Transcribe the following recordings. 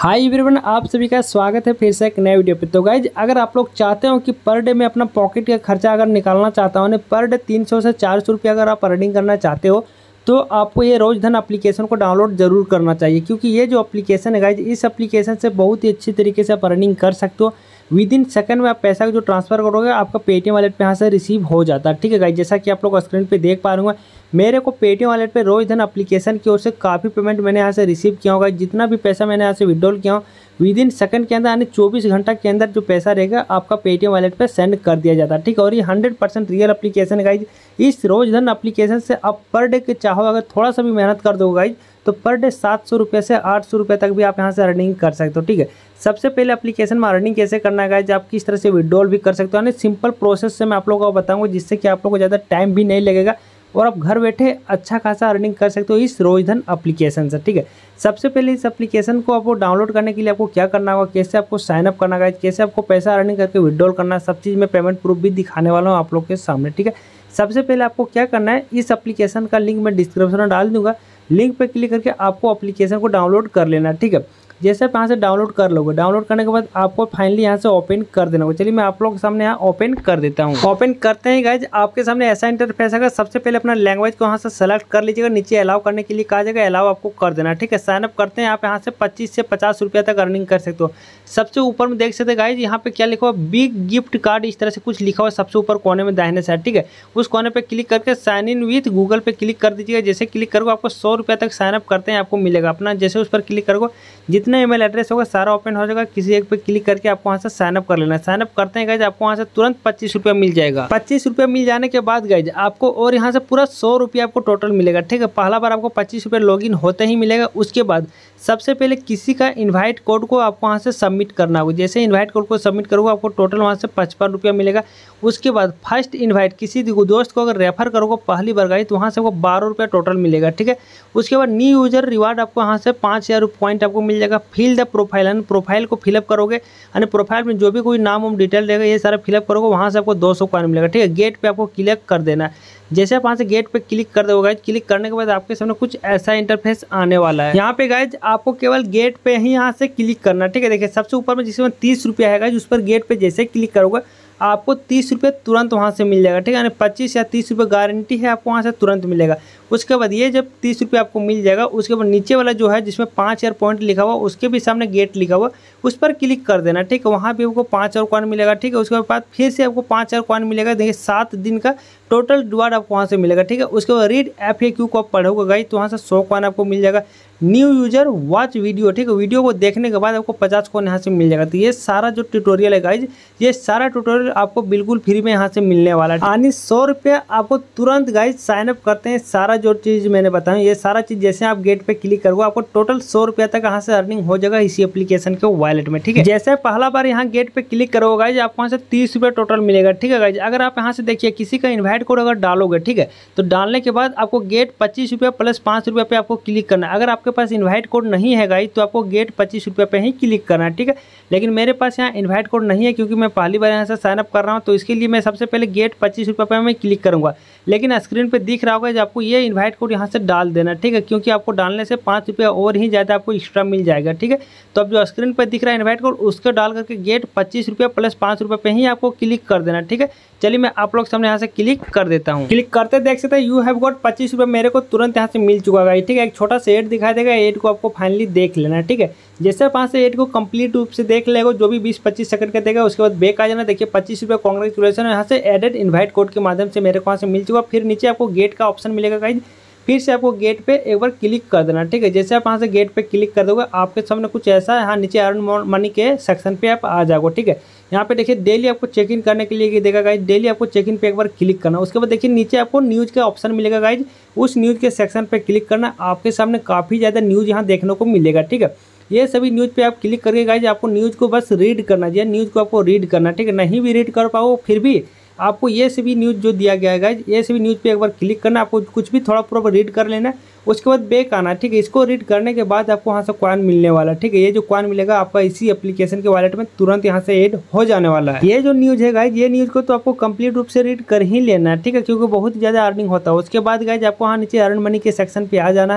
Hi everyone, आप सभी का स्वागत है फिर से एक नए वीडियो पे। तो गाइज, अगर आप लोग चाहते हो कि पर डे में अपना पॉकेट का खर्चा अगर निकालना चाहता हो, पर डे 300 से 400 रुपये अगर आप अर्निंग करना चाहते हो तो आपको ये रोजधन एप्लीकेशन को डाउनलोड जरूर करना चाहिए। क्योंकि ये जो एप्लीकेशन है गाइज, इस एप्लीकेशन से बहुत ही अच्छी तरीके से आप अर्निंग कर सकते हो। विद इन सेकंड में आप पैसा जो ट्रांसफर करोगे आपका पेटीएम वॉलेट पे यहाँ से रिसीव हो जाता है। ठीक है गाइज, जैसा कि आप लोग स्क्रीन पे देख पा रहे होंगे, मेरे को पेटीएम वॉलेट पे रोजधन एप्लीकेशन की ओर से काफ़ी पेमेंट मैंने यहाँ से रिसीव किया होगा। जितना भी पैसा मैंने यहाँ से विड्रॉल किया हूँ विद इन सेकंड के अंदर यानी 24 घंटा के अंदर जो पैसा रहेगा आपका पेटीएम वॉलेट पे सेंड कर दिया जाता है। ठीक है, और ये 100% रियल एप्लीकेशन है गाइज। इस रोजधन एप्लीकेशन से आप पर डे के चाहो अगर थोड़ा सा भी मेहनत कर दो गाइज तो पर डे 700 रुपये से 800 रुपये तक भी आप यहाँ से अर्निंग कर सकते हो। ठीक है, सबसे पहले एप्लीकेशन में अर्निंग कैसे करना है गाइज, आप किस तरह से विड्रॉल भी कर सकते हो, यानी सिंपल प्रोसेस से मैं आप लोगों को बताऊंगा, जिससे कि आप लोगों को ज़्यादा टाइम भी नहीं लगेगा और आप घर बैठे अच्छा खासा अर्निंग कर सकते हो इस रोजधन एप्लीकेशन से। ठीक है, सबसे पहले इस एप्लीकेशन को आपको डाउनलोड करने के लिए आपको क्या करना होगा, कैसे आपको साइन अप करना है, कैसे आपको पैसा अर्निंग करके विड्रॉल करना है, सब चीज़ में पेमेंट प्रूफ भी दिखाने वाला हूँ आप लोग के सामने। ठीक है, सबसे पहले आपको क्या करना है, इस एप्लीकेशन का लिंक मैं डिस्क्रिप्शन में डाल दूंगा, लिंक पे क्लिक करके आपको एप्लीकेशन को डाउनलोड कर लेना है। ठीक है, जैसे आप यहाँ से डाउनलोड कर लोगे, डाउनलोड करने के बाद आपको फाइनली यहाँ से ओपन कर देना होगा। चलिए मैं आप लोगों के सामने यहाँ ओपन कर देता हूँ। ओपन करते हैं गाइज, आपके सामने ऐसा इंटरफेस आएगा। सबसे पहले अपना लैंग्वेज को यहाँ से सेलेक्ट कर लीजिएगा, नीचे अलाउ करने के लिए कहा जाएगा, अलाउ आपको कर देना। ठीक है, साइन अप करते हैं, आप यहाँ से 25 से 50 रुपये तक अर्निंग कर सकते हो। सबसे ऊपर में देख सकते हैं गाइज, यहाँ पे क्या लिखा हुआ, बिग गिफ्ट कार्ड, इस तरह से कुछ लिखा हुआ सबसे ऊपर कोने में दाहिने साइड। ठीक है, उस कोने पे क्लिक करके साइन इन विथ गूगल पे क्लिक कर दीजिएगा। जैसे क्लिक करोगे आपको 100 रुपये तक साइन अप करते हैं आपको मिलेगा अपना। जैसे उस पर क्लिक करोगे जितना ईमेल एड्रेस होगा सारा ओपन हो जाएगा। किसी एक पे क्लिक करके आपको वहाँ से साइन अप कर लेना है। साइन अप करते हैं गाइज, आपको वहाँ से तुरंत 25 रुपये मिल जाएगा। 25 रुपये मिल जाने के बाद गाइज आपको और यहाँ से पूरा 100 रुपये आपको टोटल मिलेगा। ठीक है, पहला बार आपको 25 रुपये लॉगिन होते ही मिलेगा। उसके बाद सबसे पहले किसी का इन्वाइट कोड को आपको वहाँ से सबमिट करना होगा। जैसे इन्वाइट कोड को सबमिट करोगे आपको टोटल वहाँ से 55 रुपया मिलेगा। उसके बाद फर्स्ट इन्वाइट किसी दोस्त को अगर रेफर करोगे पहली बार गाइज तो वहाँ से आपको 12 रुपया टोटल मिलेगा। ठीक है, उसके बाद न्यू यूजर रिवार्ड आपको वहाँ से 5000 पॉइंट आपको मिल जाएगा। फिल द प्रोफाइल, यानी प्रोफाइल को फिलअप करोगे, यानी प्रोफाइल में जो भी कोई नाम हम डिटेल रहेगा ये सारा फिलअप करोगे, वहाँ से आपको 200 कॉइन मिलेगा। ठीक है, गेट पे आपको क्लिक कर देना है। जैसे आप वहाँ से गेट पे क्लिक कर दोगे गाइज, क्लिक करने के बाद आपके सामने कुछ ऐसा इंटरफेस आने वाला है। यहाँ पे गाइज आपको केवल गेट पे ही यहाँ से क्लिक करना। ठीक है, देखिए सबसे ऊपर में जिसमें 30 रुपया है गाइज, उस पर गेट पे जैसे क्लिक करोगे आपको 30 रुपये तुरंत वहाँ से मिल जाएगा। ठीक है, यानी 25 या 30 रुपये गारंटी है आपको वहाँ से तुरंत मिलेगा। उसके बाद ये जब 30 रुपये आपको मिल जाएगा, उसके बाद नीचे वाला जो है जिसमें 5000 पॉइंट लिखा हुआ उसके भी सामने गेट लिखा हुआ उस पर क्लिक कर देना। ठीक है, वहाँ भी आपको 5000 कॉइन मिलेगा। ठीक है, उसके बाद फिर से आपको 5000 कॉइन मिलेगा। देखिए 7 दिन का टोटल रिवार्ड आपको वहाँ से मिलेगा। ठीक है, उसके बाद रीड FAQ को आप पढ़ोगे गाइज तो वहाँ से 100 कॉइन आपको मिल जाएगा। न्यू यूजर वॉच वीडियो, ठीक है, वीडियो को देखने के बाद आपको 50 कॉइन यहाँ से मिल जाएगा। तो ये सारा जो ट्यूटोरियल है गाइज, ये सारा ट्यूटोरियल आपको बिल्कुल फ्री में यहाँ से मिलने वाला है। यानी 100 रुपये आपको तुरंत गाइज साइन अप करते हैं। सारा जो चीज़ मैंने बताया ये सारा चीज़ जैसे आप गेट पे क्लिक करोगे आपको टोटल 100 रुपये तक यहाँ से अर्निंग हो जाएगा इसी एप्लीकेशन के वॉलेट में। ठीक है, जैसे पहला बार यहाँ गेट पे क्लिक करोगे गाइज आपको वहाँ से 30 रुपये टोटल मिलेगा। ठीक है गाइज, अगर आप यहाँ से देखिए किसी का इन्वाइट कोड अगर डालोगे, ठीक है, तो डालने के बाद आपको गेट 25 रुपये प्लस 5 रुपये पे आपको क्लिक करना है। अगर आपके पास इन्वाइट कोड नहीं है गाइज तो आपको गेट 25 रुपये पे ही क्लिक करना है। ठीक है, लेकिन मेरे पास यहाँ इन्वाइट कोड नहीं है क्योंकि मैं पहली बार यहाँ से साइन अप कर रहा हूँ, तो इसके लिए मैं सबसे पहले गेट 25 रुपये पे मैं क्लिक करूँगा। लेकिन स्क्रीन पे दिख रहा होगा आपको ये इन्वाइट कोड यहाँ से डाल देना। ठीक है, क्योंकि आपको डालने से 5 रुपये और ही ज़्यादा आपको एक्स्ट्रा मिल जाएगा। ठीक है, तो अब जो स्क्रीन पर दिख रहा है इन्वाइट कोड उसको डाल करके गेट 25 रुपये प्लस 5 रुपये पे ही आपको क्लिक कर देना। ठीक है, चलिए मैं आप लोग सामने यहाँ से क्लिक कर देता हूँ। क्लिक करते देख सकते हैं यू हैव गॉट 25 रुपये मेरे को तुरंत यहाँ से मिल चुका है। ठीक है, एक छोटा सा एड दिखाई देगा, एड को आपको फाइनली देख लेना है। ठीक है, जैसे आप यहाँ से एड को कंप्लीट रूप से देख लेगा, जो भी 20-25 सेकंड का देगा उसके बाद बैक आ जाना। देखिए 25 रुपये कांग्रेचुलेसन, यहाँ से एडेड इन्वाइट कोड के माध्यम से मेरे को यहाँ से मिल चुका। फिर नीचे आपको गेट का ऑप्शन मिलेगा गाइज, फिर से आपको गेट पे एक बार क्लिक कर देना। ठीक है, जैसे आप यहाँ से गेट पे क्लिक कर दोगे आपके सामने कुछ ऐसा है, यहाँ नीचे अर्न मनी के सेक्शन पे आप आ जाओगे। ठीक है, यहाँ पे देखिए डेली आपको चेक इन करने के लिए देगा गाइज, डेली आपको चेक इन पे एक बार क्लिक करना। उसके बाद देखिए नीचे आपको न्यूज़ का ऑप्शन मिलेगा गाइज, उस न्यूज़ के सेक्शन पे क्लिक करना। आपके सामने काफ़ी ज़्यादा न्यूज़ यहाँ देखने को मिलेगा। ठीक है, ये सभी न्यूज़ पे आप क्लिक करके गाइज आपको न्यूज़ को बस रीड करना चाहिए, न्यूज़ को आपको रीड करना। ठीक है, नहीं भी रीड कर पाओ फिर भी आपको ये सभी न्यूज़ जो दिया गया है गाइज, ये सभी न्यूज़ पे एक बार क्लिक करना, आपको कुछ भी थोड़ा पूरा रीड कर लेना, उसके बाद बैक आना। ठीक है, इसको रीड करने के बाद आपको वहाँ से कॉइन मिलने वाला है। ठीक है, ये जो कॉइन मिलेगा आपका इसी एप्लीकेशन के वॉलेट में तुरंत यहाँ से ऐड हो जाने वाला है। ये जो न्यूज़ है गाइज, ये न्यूज़ को तो आपको कंप्लीट रूप से रीड कर ही लेना है। ठीक है, क्योंकि बहुत ज़्यादा अर्निंग होता है। उसके बाद गाइज आपको वहाँ नीचे अर्न मनी के सेक्शन पे आ जाना है।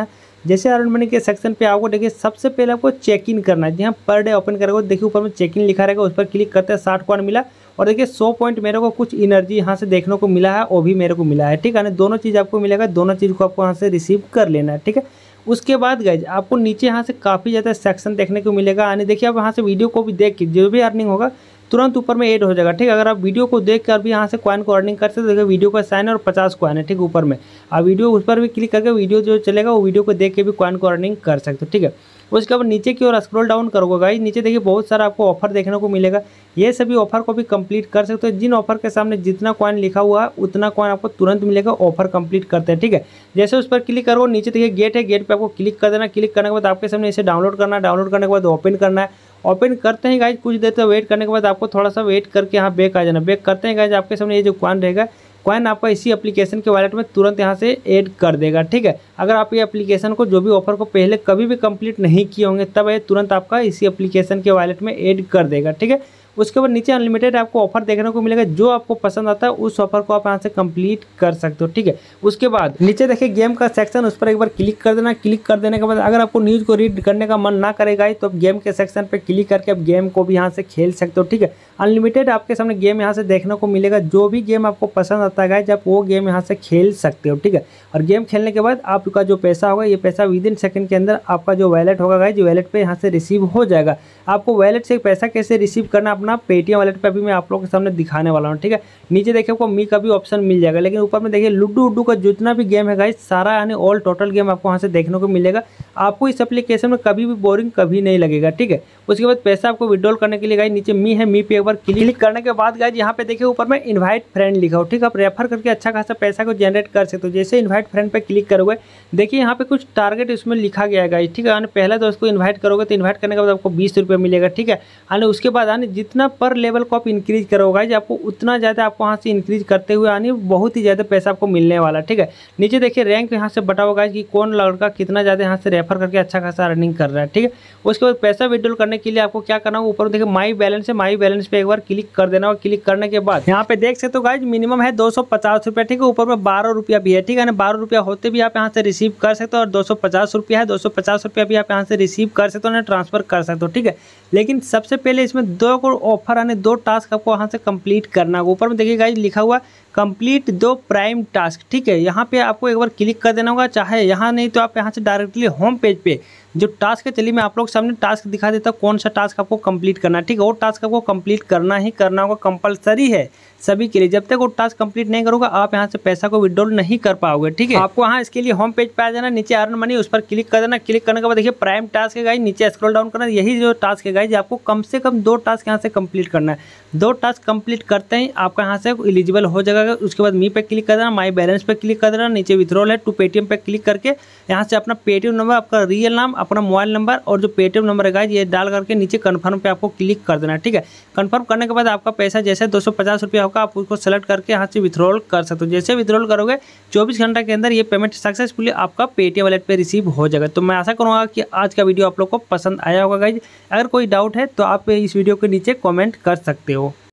जैसे अर्न मनी के सेक्शन पे आओगे, देखिए सबसे पहले आपको चेक इन करना है। जहाँ पर डे ओपन करोगे देखिए ऊपर में चेक इन लिखा रहेगा, उस पर क्लिक करते हैं 60 कॉइन मिला। और देखिए 100 पॉइंट मेरे को कुछ एनर्जी यहाँ से देखने को मिला है, वो भी मेरे को मिला है, ठीक है ना। दोनों चीज़ आपको मिलेगा, दोनों चीज़ को आपको यहाँ से रिसीव कर लेना है, ठीक है। उसके बाद गाइज आपको नीचे यहाँ से काफ़ी ज़्यादा सेक्शन देखने को मिलेगा। यानी देखिए आप यहाँ से वीडियो को भी देख के जो भी अर्निंग होगा तुरंत ऊपर में ऐड हो जाएगा, ठीक है। अगर आप वीडियो को देख कर भी यहाँ से कॉइन को अर्निंग करते तो देखिए वीडियो का साइन और 50 कॉइन है, ठीक है। ऊपर में आप वीडियो उस पर भी क्लिक करके वीडियो जो चलेगा वो वीडियो को देख के भी कॉइन को अर्निंग कर सकते हो, ठीक है। उसके बाद नीचे की ओर स्क्रॉल डाउन करोगे गाइज, नीचे देखिए बहुत सारा आपको ऑफर देखने को मिलेगा। ये सभी ऑफर को भी कंप्लीट कर सकते हो। जिन ऑफर के सामने जितना कॉइन लिखा हुआ है उतना कॉइन आपको तुरंत मिलेगा, ऑफर कंप्लीट करते हैं, ठीक है। जैसे उस पर क्लिक करो, नीचे देखिए गेट है, गेट पे आपको क्लिक कर देना। क्लिक करने के बाद आपके सामने इसे डाउनलोड करना है, डाउनलोड करने के बाद ओपन करना है। ओपन करते हैं गाइज कुछ देर तक वेट करने के बाद आपको थोड़ा सा वेट करके यहाँ बैक आ जाना। बैक करते हैं गाइज आपके सामने ये जो कॉइन रहेगा, कॉइन आपका इसी एप्लीकेशन के वॉलेट में तुरंत यहाँ से ऐड कर देगा, ठीक है। अगर आप ये एप्लीकेशन को जो भी ऑफर को पहले कभी भी कंप्लीट नहीं किए होंगे तब ये तुरंत आपका इसी एप्लीकेशन के वॉलेट में ऐड कर देगा, ठीक है। उसके बाद नीचे अनलिमिटेड आपको ऑफर देखने को मिलेगा। जो आपको पसंद आता है उस ऑफर को आप यहाँ से कंप्लीट कर सकते हो, ठीक है। उसके बाद नीचे देखिए गेम का सेक्शन, उस पर एक बार क्लिक कर देना। क्लिक कर देने के बाद अगर आपको न्यूज़ को रीड करने का मन ना करेगा तो आप गेम के सेक्शन पर क्लिक करके आप गेम को भी यहाँ से खेल सकते हो, ठीक है। अनलिमिटेड आपके सामने गेम यहाँ से देखने को मिलेगा। जो भी गेम आपको पसंद आता है गाइस आप वो गेम यहाँ से खेल सकते हो, ठीक है। और गेम खेलने के बाद आपका जो पैसा होगा ये पैसा विद इन सेकंड के अंदर आपका जो वैलेट होगा गाइस, जो वैलेट पे यहाँ से रिसीव हो जाएगा। आपको वैलेट से पैसा कैसे रिसीव करना अपना पेटीएम वैलेट पे अभी मैं आप लोगों के सामने दिखाने वाला हूँ, ठीक है। नीचे देखिए आपको मी का भी ऑप्शन मिल जाएगा, लेकिन ऊपर में देखिए लूडो उड्डू का जितना भी गेम है गाइस सारा यानी ऑल टोटल गेम आपको यहाँ से देखने को मिलेगा। आपको इस एप्लीकेशन में कभी भी बोरिंग कभी नहीं लगेगा, ठीक है। उसके बाद पैसा आपको विड्रॉल करने के लिए गाइस नीचे मी है, मी पे एक बार क्लिक करने के बाद गाइस यहाँ पे देखिए ऊपर में इनवाइट फ्रेंड लिखा हो, ठीक है। आप रेफर करके अच्छा खासा पैसा को जनरेट कर सकते हो। जैसे इनवाइट फ्रेंड पे क्लिक करोगे देखिए यहाँ पे कुछ टारगेट इसमें लिखा गया है गाइस, ठीक है। यानी पहला तो उसको इन्वाइट करोगे तो इन्वाइट करने के बाद आपको 20 रुपये मिलेगा, ठीक है। यानी उसके बाद यानी जितना पर लेवल को आप इंक्रीज करोगे आपको उतना ज़्यादा आपको यहाँ से इंक्रीज करते हुए यानी बहुत ही ज़्यादा पैसा आपको मिलने वाला, ठीक है। नीचे देखिए रैंक यहाँ से बटा होगा कि कौन लड़का कितना ज़्यादा यहाँ से रेफर करके अच्छा खासा अर्निंग कर रहा है, ठीक है। उसके बाद पैसा विड्रॉल करने के लिए आपको क्या करना है, ऊपर देखिए माई बैलेंस है, माई बैलेंस पे एक बार क्लिक कर देना। और क्लिक करने के बाद यहाँ पे देख सकते हो गाइज मिनिमम है 250 रुपया, ठीक है। ऊपर में 12 रुपया भी है, ठीक है ना। 12 रुपया होते भी आप यहाँ से रिसीव कर सकते हो और 250 रुपया है, 250 रुपया भी आप यहाँ से रिसीव कर सकते हो, ट्रांसफर कर सकते हो, ठीक है। लेकिन सबसे पहले इसमें 2 ऑफर यानी 2 टास्क आपको यहाँ से कंप्लीट करना है। ऊपर में देखिए गाइज लिखा हुआ कंप्लीट 2 प्राइम टास्क, ठीक है। यहाँ पे आपको एक बार क्लिक कर देना होगा, चाहे यहाँ नहीं तो आप यहाँ से डायरेक्टली होम पेज पे जो टास्क है, चलिए मैं आप लोग सामने टास्क दिखा देता हूँ कौन सा टास्क आपको कंप्लीट करना है, ठीक है। वो टास्क आपको कंप्लीट करना ही करना होगा, कंपलसरी है सभी के लिए। जब तक वो टास्क कंप्लीट नहीं करोगे आप यहाँ से पैसा को विड्रॉल नहीं कर पाओगे, ठीक है। आपको यहाँ इसके लिए होम पेज पे आ जाना, नीचे अर्न मनी उस पर क्लिक कर देना। क्लिक करने के बाद देखिए प्राइम टास्क है गाइस, नीचे स्क्रॉल डाउन करना। यही जो टास्क है गाइस आपको कम से कम 2 टास्क यहाँ से कंप्लीट करना है। 2 टास्क कंप्लीट करते ही आपका यहाँ से एलिजिबल हो जाएगा। उसके बाद मी पे क्लिक कर देना, माई बैलेंस पे क्लिक कर देना, नीचे विथड्रॉल है टू पेटीएम पे क्लिक करके यहाँ से अपना पेटीएम नंबर, आपका रियल नाम, अपना मोबाइल नंबर और जो पेटीएम नंबर है गाइस ये डाल करके नीचे कन्फर्म पे आपको क्लिक कर देना, ठीक है। कन्फर्म करने के बाद आपका पैसा जैसे 250 रुपया होगा आप उसको सेलेक्ट करके यहाँ से विथड्रॉल कर सकते हो। जैसे विथड्रॉल करोगे 24 घंटा के अंदर ये पेमेंट सक्सेसफुली आपका पेटीएम वॉलेट पे रिसीव हो जाएगा। तो मैं आशा करूँगा कि आज का वीडियो आप लोग को पसंद आया होगा गाइज। अगर कोई डाउट है तो आप इस वीडियो के नीचे कमेंट कर सकते हो।